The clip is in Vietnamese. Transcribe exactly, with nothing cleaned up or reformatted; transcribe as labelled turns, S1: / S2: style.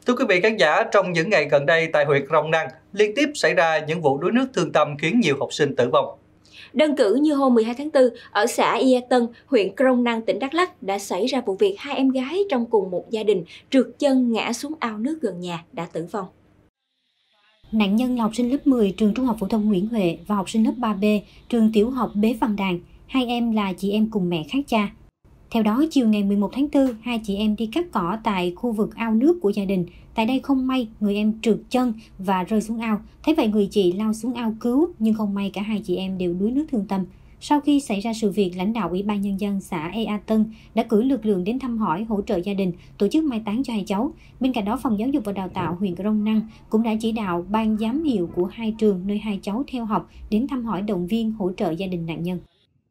S1: Thưa quý vị khán giả, trong những ngày gần đây tại huyện Crong Năng liên tiếp xảy ra những vụ đuối nước thương tâm khiến nhiều học sinh tử vong.
S2: Đơn cử như hôm mười hai tháng tư, ở xã Ia Tân, huyện Crong Năng, tỉnh Đắk Lắk đã xảy ra vụ việc hai em gái trong cùng một gia đình trượt chân ngã xuống ao nước gần nhà đã tử vong.
S3: Nạn nhân là học sinh lớp mười trường Trung học phổ thông Nguyễn Huệ và học sinh lớp ba B trường tiểu học Bế Văn Đàn. Hai em là chị em cùng mẹ khác cha. Theo đó, chiều ngày mười một tháng tư, hai chị em đi cắt cỏ tại khu vực ao nước của gia đình. Tại đây không may, người em trượt chân và rơi xuống ao. Thế vậy người chị lao xuống ao cứu, nhưng không may cả hai chị em đều đuối nước thương tâm. Sau khi xảy ra sự việc, lãnh đạo Ủy ban Nhân dân xã Ea Tân đã cử lực lượng đến thăm hỏi, hỗ trợ gia đình, tổ chức mai táng cho hai cháu. Bên cạnh đó, Phòng Giáo dục và Đào tạo huyện Crong Năng cũng đã chỉ đạo ban giám hiệu của hai trường nơi hai cháu theo học đến thăm hỏi, động viên, hỗ trợ gia đình nạn nhân.